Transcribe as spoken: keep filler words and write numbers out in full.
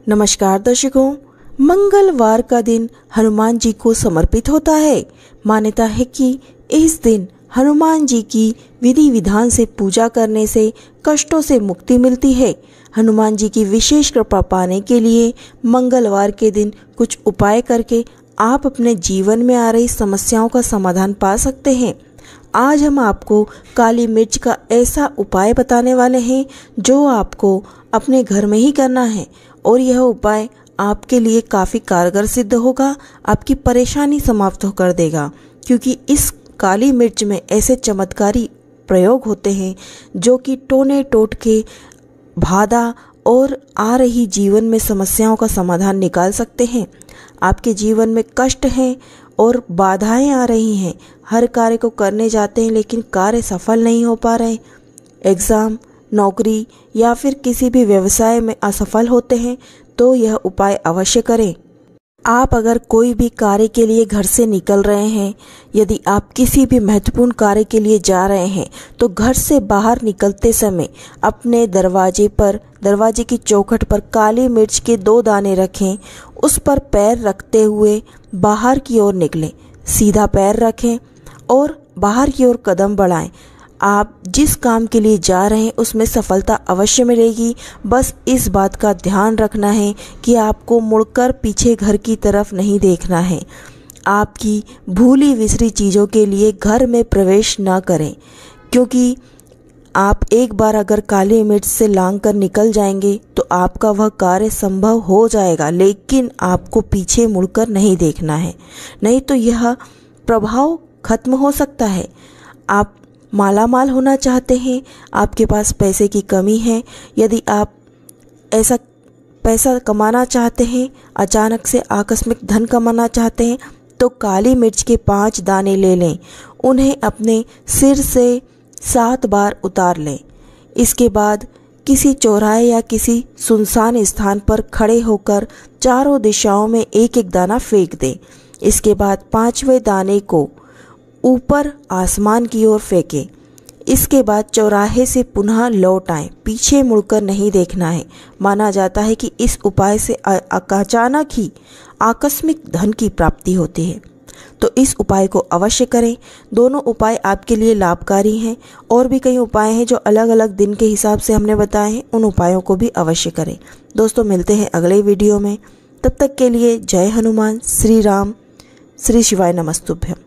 नमस्कार दर्शकों, मंगलवार का दिन हनुमान जी को समर्पित होता है। मान्यता है कि इस दिन हनुमान जी की विधि विधान से पूजा करने से कष्टों से मुक्ति मिलती है। हनुमान जी की विशेष कृपा पाने के लिए मंगलवार के दिन कुछ उपाय करके आप अपने जीवन में आ रही समस्याओं का समाधान पा सकते हैं। आज हम आपको काली मिर्च का ऐसा उपाय बताने वाले हैं जो आपको अपने घर में ही करना है और यह उपाय आपके लिए काफ़ी कारगर सिद्ध होगा। आपकी परेशानी समाप्त कर देगा, क्योंकि इस काली मिर्च में ऐसे चमत्कारी प्रयोग होते हैं जो कि टोने टोटके बाधा और आ रही जीवन में समस्याओं का समाधान निकाल सकते हैं। आपके जीवन में कष्ट हैं और बाधाएं आ रही हैं, हर कार्य को करने जाते हैं लेकिन कार्य सफल नहीं हो पा रहे, एग्ज़ाम, नौकरी या फिर किसी भी व्यवसाय में असफल होते हैं, तो यह उपाय अवश्य करें। आप अगर कोई भी कार्य के लिए घर से निकल रहे हैं, यदि आप किसी भी महत्वपूर्ण कार्य के लिए जा रहे हैं, तो घर से बाहर निकलते समय अपने दरवाजे पर दरवाजे की चौखट पर काली मिर्च के दो दाने रखें। उस पर पैर रखते हुए बाहर की ओर निकलें। सीधा पैर रखें और बाहर की ओर कदम बढ़ाएं। आप जिस काम के लिए जा रहे हैं उसमें सफलता अवश्य मिलेगी। बस इस बात का ध्यान रखना है कि आपको मुड़कर पीछे घर की तरफ नहीं देखना है। आपकी भूली विसरी चीज़ों के लिए घर में प्रवेश न करें, क्योंकि आप एक बार अगर काली मिर्च से लांग कर निकल जाएंगे तो आपका वह कार्य संभव हो जाएगा, लेकिन आपको पीछे मुड़कर नहीं देखना है, नहीं तो यह प्रभाव खत्म हो सकता है। आप मालामाल होना चाहते हैं, आपके पास पैसे की कमी है, यदि आप ऐसा पैसा कमाना चाहते हैं, अचानक से आकस्मिक धन कमाना चाहते हैं, तो काली मिर्च के पांच दाने ले लें। उन्हें अपने सिर से सात बार उतार लें। इसके बाद किसी चौराहे या किसी सुनसान स्थान पर खड़े होकर चारों दिशाओं में एक एक दाना फेंक दें। इसके बाद पांचवें दाने को ऊपर आसमान की ओर फेंकें। इसके बाद चौराहे से पुनः लौट आएं, पीछे मुड़कर नहीं देखना है। माना जाता है कि इस उपाय से अचानक ही आकस्मिक धन की प्राप्ति होती है, तो इस उपाय को अवश्य करें। दोनों उपाय आपके लिए लाभकारी हैं। और भी कई उपाय हैं जो अलग अलग दिन के हिसाब से हमने बताए हैं, उन उपायों को भी अवश्य करें। दोस्तों, मिलते हैं अगले वीडियो में। तब तक के लिए जय हनुमान, श्री राम, श्री शिवाय नमस्तुभ्यम।